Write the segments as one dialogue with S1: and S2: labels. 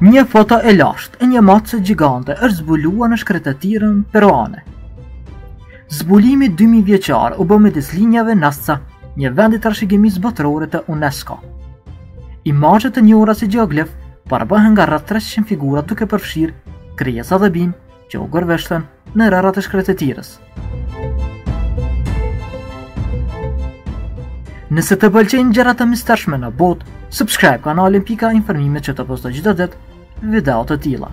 S1: Një foto e lashtë e një mace gjigante është zbuluar në shkretëtirën peruane. Zbulimi 2000 vjeçar u bë midis linjave NASA, një vendi trashëgimisë botërore të UNESCO. Imazhet e njohura si geoglif përbëhen nga rreth 300 figura duke përfshirë krijesa dhe bimë që u gërveshtën në rrërat e shkretëtirës. Nëse të pëlqejnë gjërat e mistershme në botë, subscribe kanalin Pika Informime që të postoj çdo ditë video të tilla.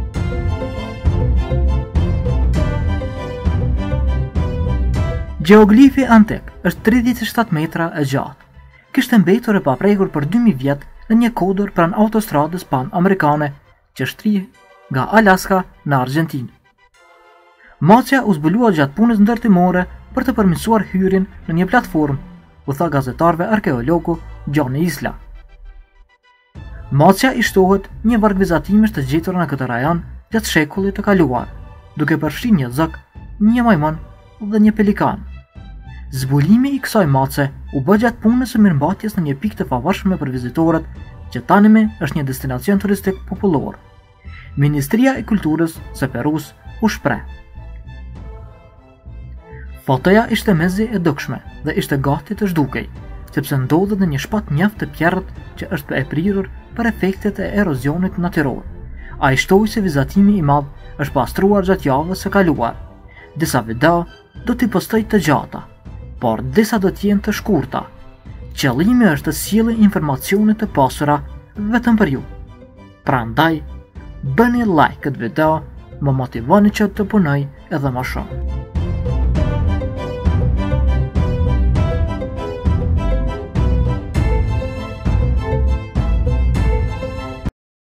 S1: Geoglifi antik është 37 metra e gjatë. Kishte mbetur e paprekur për 2000 vjet në një kodër pranë autostradës pan-amerikane që shtrihej nga Alaska në Argjentinë. Macja u zbulua gjatë punës ndërtimore për të përmirësuar hyrjen në një platformë, u tha gazetarëve arkeologu Johnny Isla. Macja i shtohet një varg vizatimesh të gjetur në këtë rajon gjatë shekullit të kaluar, duke përfshirë një zog, një majmun dhe një pelikan. Zbulimi i kësaj mace u bë gjatë punës së mirëmbajtjes në një pikë të pavarshme për vizitorët, që tani është një destinacion turistik popullor. Ministria e Kulturës së Perus u shpreh. Fotoja ishte mezi e dukshme dhe ishte gati të zhdukej, sepse ndodhet në një shpat mjaft të pjerrët që është e prirur për efektet e erozionit natyror. Ai shtoi se vizatimi i madh është pastruar gjatë javës së kaluar. Disa video do t'i postoj të gjata, por disa do t'jenë të shkurta. Qëllimi është të sjellë informacione të pasura vetëm për ju. Prandaj, bëni like këtë video, më motivoni që të punoj edhe më shumë.